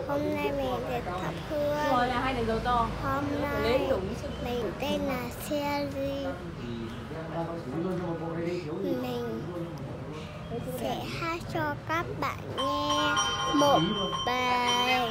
Hôm nay mình sẽ thắp hương. Rồi là hai đèn dầu to. Hôm nay mình tên là Sherry. Mình sẽ hát cho các bạn nghe một bài,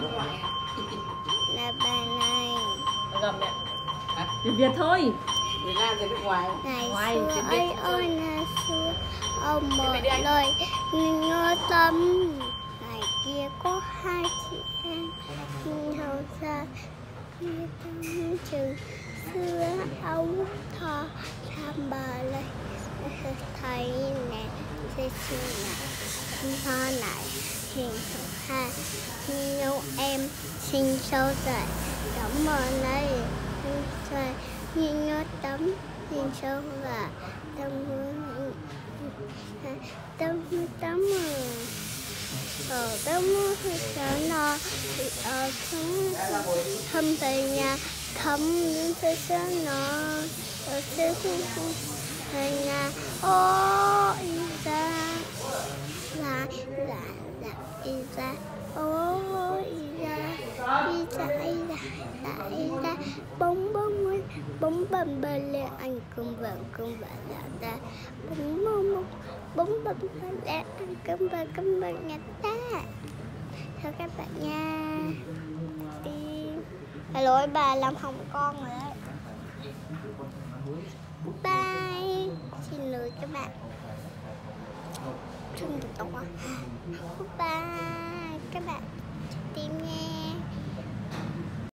là bài này. Gầm nè. Việt thôi. Việt Nam thì nước ngoài. Ngày xưa ơi ơi ngày xưa, ông một lời ngơ tâm. Ngày kia có hai chị em hầu ra kia tâm trường xưa ông thọ tham bà lấy thấy nè sẽ xin nè hoa lại hiền thượng ha nhau em sinh sâu dậy cảm ơn lấy xoay nhìn nhớ tấm nhìn sâu và tâm tâm tâm tâm cho nó ở thâm về nhà thâm những thứ sáng nó ở thế về nhà ô ra là ra ô ra bông bông bầm bờ lên anh cùng vợ là ta bông bầm bờ lên anh cùng vợ nhà ta theo các bạn nha. Đi lỗi bà làm hỏng con rồi đấy. Bye, xin lỗi các bạn. Thương được tóc à. Bye các bạn, tim nha.